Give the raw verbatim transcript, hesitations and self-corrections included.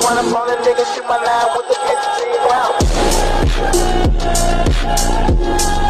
When I'm on a nigga, shoot my line with the bitch, see wow.